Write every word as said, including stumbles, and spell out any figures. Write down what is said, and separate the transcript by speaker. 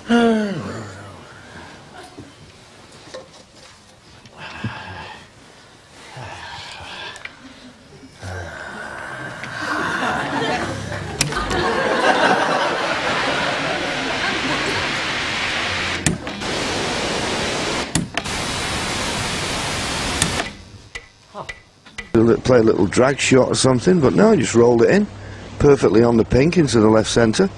Speaker 1: Play a little drag shot or something, but no, just rolled it in perfectly on the pink into the left centre.